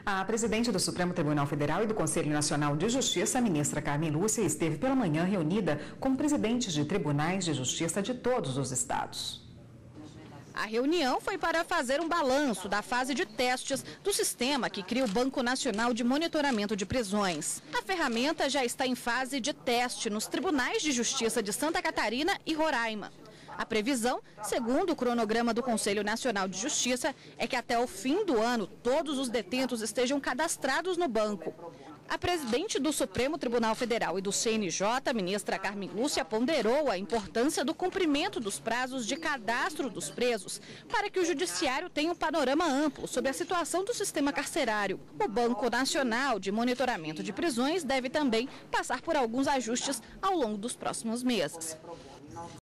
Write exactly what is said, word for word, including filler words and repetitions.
A presidente do Supremo Tribunal Federal e do Conselho Nacional de Justiça, a ministra Carmen Lúcia, esteve pela manhã reunida com presidentes de tribunais de justiça de todos os estados. A reunião foi para fazer um balanço da fase de testes do sistema que cria o Banco Nacional de Monitoramento de Prisões. A ferramenta já está em fase de teste nos tribunais de justiça de Santa Catarina e Roraima. A previsão, segundo o cronograma do Conselho Nacional de Justiça, é que até o fim do ano todos os detentos estejam cadastrados no banco. A presidente do Supremo Tribunal Federal e do C N J, a ministra Carmen Lúcia, ponderou a importância do cumprimento dos prazos de cadastro dos presos para que o judiciário tenha um panorama amplo sobre a situação do sistema carcerário. O Banco Nacional de Monitoramento de Prisões deve também passar por alguns ajustes ao longo dos próximos meses.